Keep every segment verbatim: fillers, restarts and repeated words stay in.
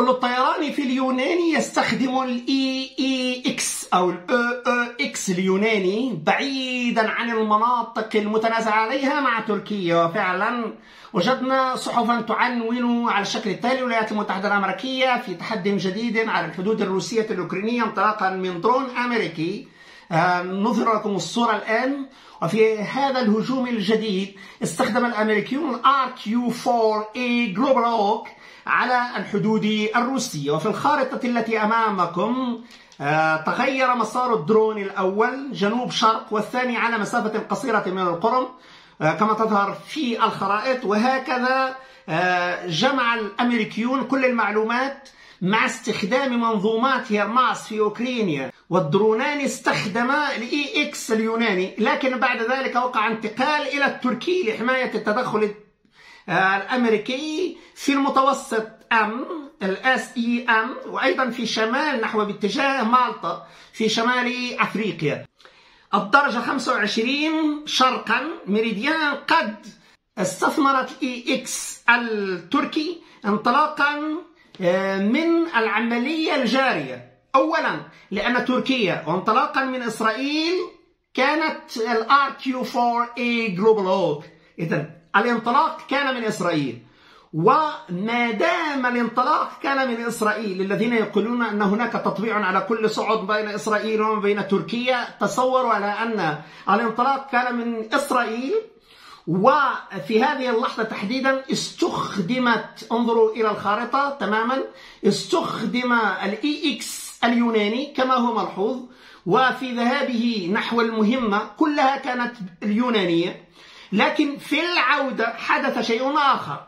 كل الطيران في اليوناني يستخدم الاي اي اكس او الاو او اكس اليوناني بعيدا عن المناطق المتنازع عليها مع تركيا. وفعلا وجدنا صحفا تعنون على الشكل التالي: الولايات المتحدة الأمريكية في تحدي جديد على الحدود الروسية الأوكرانية انطلاقا من درون أمريكي. آه نظهر لكم الصورة الآن. وفي هذا الهجوم الجديد استخدم الأمريكيون الآر كيو أربعة إيه جلوبال هوك على الحدود الروسية. وفي الخارطة التي أمامكم آه تغير مسار الدرون الأول جنوب شرق والثاني على مسافة قصيرة من القرم آه كما تظهر في الخرائط. وهكذا آه جمع الأمريكيون كل المعلومات مع استخدام منظومات هيرماس في أوكرانيا، والدرونان استخدما الاي اكس اليوناني، لكن بعد ذلك وقع انتقال إلى التركي لحماية التدخل الأمريكي في المتوسط أم الاس اي ام، وأيضا في شمال نحو باتجاه مالطا في شمال أفريقيا. الدرجة خمسة وعشرين شرقا ميريديان قد استثمرت الاي اكس التركي انطلاقا من العملية الجارية. أولا لأن تركيا وانطلاقا من إسرائيل كانت الآر كيو أربعة إيه جلوبال هوك، إذن الانطلاق كان من إسرائيل. وما دام الانطلاق كان من إسرائيل، الذين يقولون أن هناك تطبيع على كل صعود بين إسرائيل وبين تركيا تصوروا على أن الانطلاق كان من إسرائيل. وفي هذه اللحظة تحديدا استخدمت، انظروا إلى الخارطة تماما، استخدم الاي اكس اليوناني كما هو ملحوظ، وفي ذهابه نحو المهمة كلها كانت اليونانية. لكن في العودة حدث شيء آخر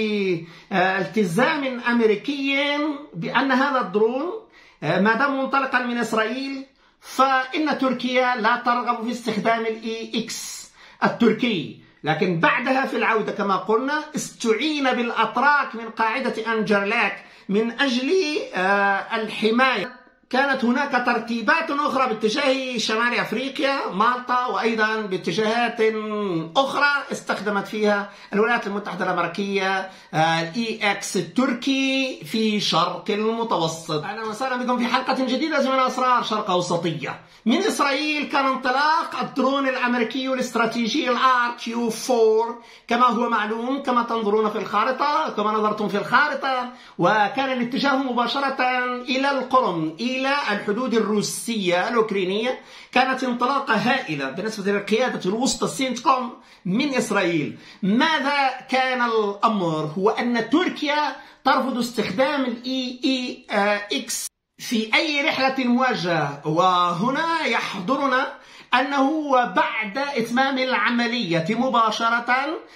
بالتزام أمريكي بأن هذا الدرون ما دام منطلقا من إسرائيل فإن تركيا لا ترغب في استخدام الاي اكس التركي. لكن بعدها في العودة كما قلنا استعين بالأتراك من قاعدة أنجرلاك من أجل الحماية. كانت هناك ترتيبات أخرى باتجاه شمال أفريقيا مالطا، وأيضا باتجاهات أخرى استخدمت فيها الولايات المتحدة الأمريكية الإي إكس التركي في شرق المتوسط. أهلا وسهلا بكم في حلقة جديدة من أسرار شرق أوسطية. من إسرائيل كان انطلاق الدرون الأمريكي الاستراتيجي الآر كيو أربعة كما هو معلوم كما تنظرون في الخارطة، كما نظرتم في الخارطة، وكان الاتجاه مباشرة إلى القرم، إلى الحدود الروسية الأوكرانية. كانت انطلاقة هائلة بالنسبة للقيادة الوسطى سينتكوم من إسرائيل. ماذا كان الأمر؟ هو أن تركيا ترفض استخدام الاي اي اكس في أي رحلة موجهة. وهنا يحضرنا أنه بعد إتمام العملية مباشرة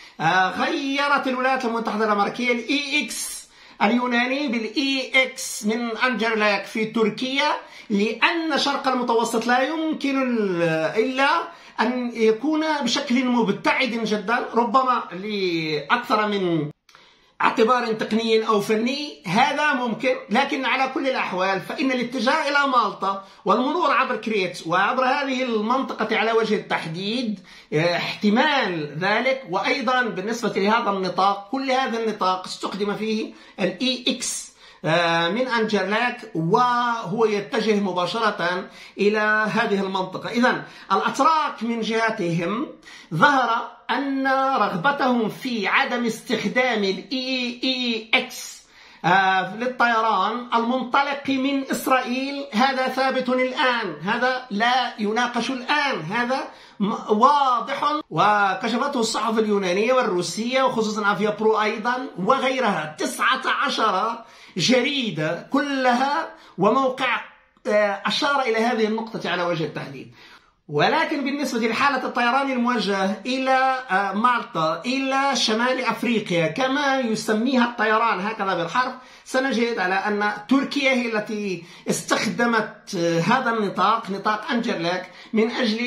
غيرت الولايات المتحدة الأمريكية الاي اكس اليوناني بالاي اكس من أنجرلاك في تركيا، لأن شرق المتوسط لا يمكن إلا أن يكون بشكل مبتعد جدا، ربما لأكثر من اعتبار تقني أو فني هذا ممكن. لكن على كل الأحوال فإن الاتجاه إلى مالطا والمرور عبر كريت وعبر هذه المنطقة على وجه التحديد احتمال ذلك. وأيضا بالنسبة لهذا النطاق، كل هذا النطاق استخدم فيه الاي اكس من أنجرلاك وهو يتجه مباشرة إلى هذه المنطقة. إذن الأتراك من جهتهم ظهر أن رغبتهم في عدم استخدام الاي اي اكس للطيران المنطلق من إسرائيل هذا ثابت الآن، هذا لا يناقش الآن، هذا واضح. وكشفته الصحف اليونانية والروسية وخصوصا أفيا برو أيضا وغيرها، تسعة عشر جريدة كلها وموقع أشار إلى هذه النقطة على وجه التحديد. ولكن بالنسبة لحالة الطيران الموجه إلى مالطا إلى شمال أفريقيا كما يسميها الطيران هكذا بالحرف، سنجد على أن تركيا هي التي استخدمت هذا النطاق، نطاق أنجرلاك، من أجل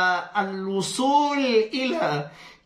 الوصول إلى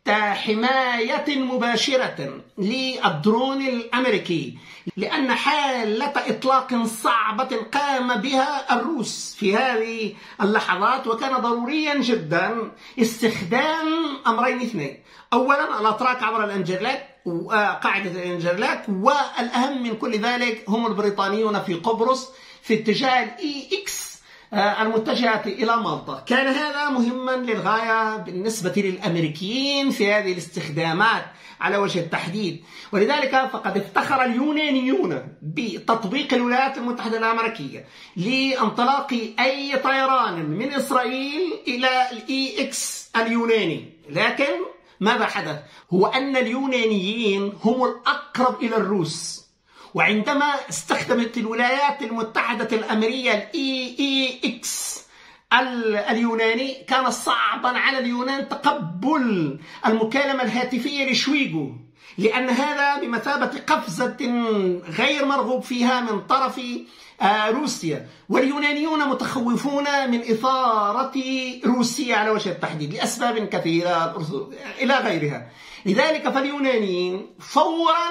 حماية مباشرة للدرون الأمريكي، لأن حالة إطلاق صعبة قام بها الروس في هذه اللحظات، وكان ضروريا جدا استخدام أمرين اثنين. أولا الأتراك عبر الأنجرلاك، وقاعدة الإنجرلاك، والأهم من كل ذلك هم البريطانيون في قبرص في اتجاه الإي إكس المتجهة إلى مالطا. كان هذا مهما للغاية بالنسبة للأمريكيين في هذه الاستخدامات على وجه التحديد، ولذلك فقد افتخر اليونانيون بتطبيق الولايات المتحدة الأمريكية لانطلاق أي طيران من إسرائيل إلى الإي إكس اليوناني. لكن ماذا حدث؟ هو أن اليونانيين هم الأقرب إلى الروس، وعندما استخدمت الولايات المتحدة الأمريكية الإي إي إكس اليوناني كان صعبا على اليونان تقبل المكالمة الهاتفية لشويغو، لأن هذا بمثابة قفزة غير مرغوب فيها من طرف روسيا، واليونانيون متخوفون من إثارة روسيا على وجه التحديد لأسباب كثيرة إلى غيرها. لذلك فاليونانيين فورا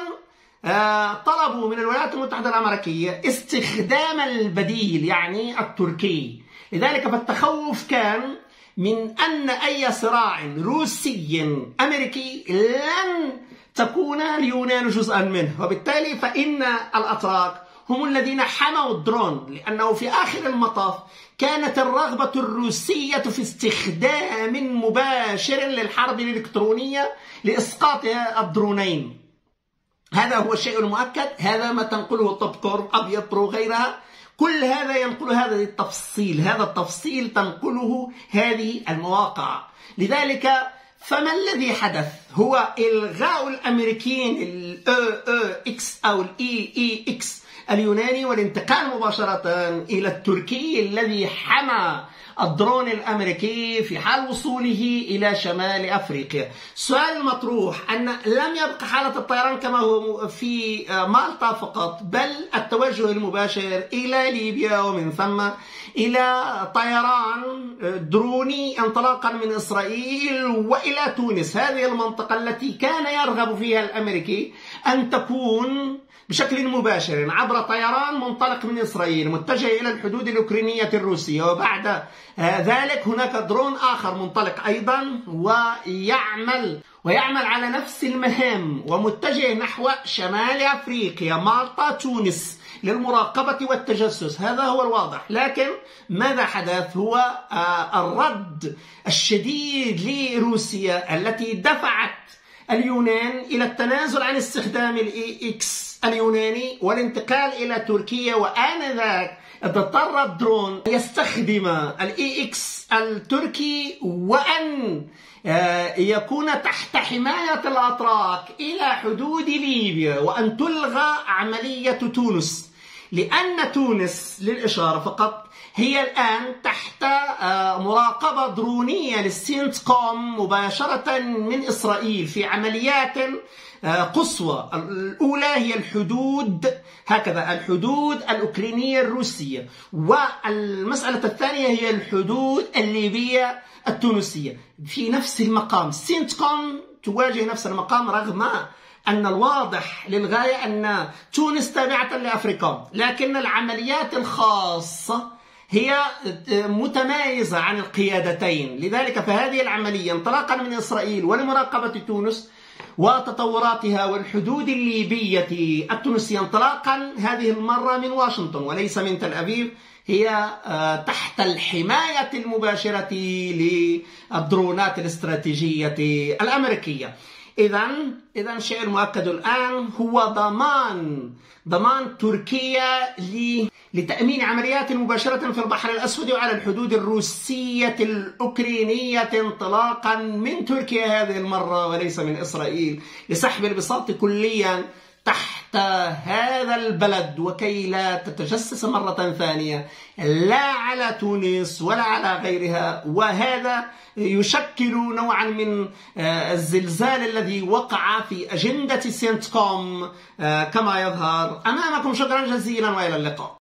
طلبوا من الولايات المتحدة الأمريكية استخدام البديل يعني التركي. لذلك فالتخوف كان من أن أي صراع روسي أمريكي لن تكون اليونان جزءا منه، وبالتالي فإن الأتراك هم الذين حموا الدرون، لأنه في آخر المطاف كانت الرغبة الروسية في استخدام مباشر للحرب الإلكترونية لإسقاط الدرونين. هذا هو الشيء المؤكد، هذا ما تنقله توب كور أبيض برو غيرها، كل هذا ينقل هذا التفصيل، هذا التفصيل تنقله هذه المواقع. لذلك فما الذي حدث؟ هو إلغاء الأمريكيين ال إي إي إكس أو ال إي إي إكس اليوناني والانتقال مباشرة إلى التركي الذي حمى الدرون الأمريكي في حال وصوله إلى شمال أفريقيا. السؤال المطروح أن لم يبقى حالة الطيران كما هو في مالطا فقط، بل التوجه المباشر إلى ليبيا ومن ثم إلى طيران دروني انطلاقا من إسرائيل وإلى تونس. هذه المنطقة التي كان يرغب فيها الأمريكي أن تكون بشكل مباشر عبر طيران منطلق من إسرائيل متجه إلى الحدود الأوكرانية الروسية، وبعد ذلك هناك درون آخر منطلق أيضا ويعمل ويعمل على نفس المهام ومتجه نحو شمال أفريقيا مالطا تونس للمراقبة والتجسس. هذا هو الواضح. لكن ماذا حدث؟ هو الرد الشديد لروسيا التي دفعت اليونان إلى التنازل عن استخدام الإي إكس اليوناني والانتقال إلى تركيا، وآنذاك اضطر الدرون يستخدم الإي إكس التركي وأن يكون تحت حماية الأتراك إلى حدود ليبيا، وأن تلغى عملية تونس، لأن تونس للإشارة فقط هي الآن تحت مراقبة درونية للسينتكوم مباشرة من إسرائيل في عمليات قصوى. الأولى هي الحدود، هكذا الحدود الأوكرانية الروسية، والمسألة الثانية هي الحدود الليبية التونسية في نفس المقام. سينتكوم تواجه نفس المقام، رغم أن الواضح للغاية أن تونس تابعة لأفريقيا، لكن العمليات الخاصة هي متمايزة عن القيادتين. لذلك فهذه العملية انطلاقا من إسرائيل ولمراقبة تونس وتطوراتها والحدود الليبية التونسية انطلاقا هذه المرة من واشنطن وليس من تل أبيب، هي تحت الحماية المباشرة للدرونات الاستراتيجية الأمريكية. إذا إذا الشيء المؤكد الآن هو ضمان ضمان تركيا لتأمين عمليات مباشرة في البحر الأسود وعلى الحدود الروسية الأوكرانية انطلاقا من تركيا هذه المرة وليس من إسرائيل، لسحب البساط كليا تحت هذا البلد وكي لا تتجسس مرة ثانية لا على تونس ولا على غيرها. وهذا يشكل نوعا من الزلزال الذي وقع في أجندة سينتكوم كما يظهر أمامكم. شكرا جزيلا وإلى اللقاء.